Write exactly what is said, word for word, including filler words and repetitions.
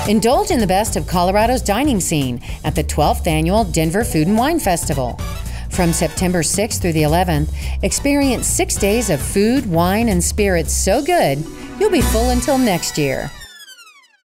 Indulge in the best of Colorado's dining scene at the twelfth Annual Denver Food and Wine Festival. From September sixth through the eleventh, experience six days of food, wine, and spirits so good, you'll be full until next year.